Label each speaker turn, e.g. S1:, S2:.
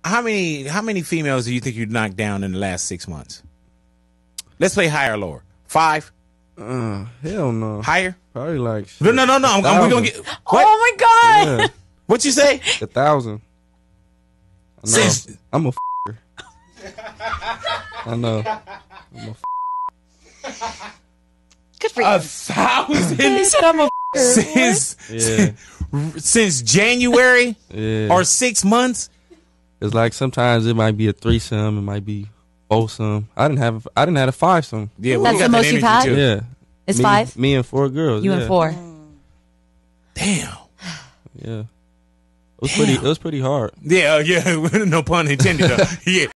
S1: many females do you think you knocked down in the last 6 months? Let's play higher or lower. 5?
S2: Hell no.
S1: Higher?
S2: Probably like
S1: No. We're gonna get. What?
S3: Oh my God.
S2: Yeah,
S1: What you say?
S2: 1,000. I know.
S1: Since-
S2: I'm a I know. I'm a
S3: Good for you.
S1: 1,000
S3: He said I'm a
S1: since January
S2: Yeah.
S1: or 6 months.
S2: It's like sometimes it might be a threesome, it might be foursome. I didn't have a fivesome.
S1: Yeah, well,
S3: That's
S1: we got
S3: the
S1: that
S3: most you've
S1: energy,
S3: had?
S1: too.
S2: Yeah.
S3: It's
S2: me,
S3: 5?
S2: Me and 4 girls.
S3: You
S2: yeah.
S3: and 4.
S1: Damn.
S2: Yeah. It was pretty hard.
S1: Yeah, no pun intended. Though. Yeah.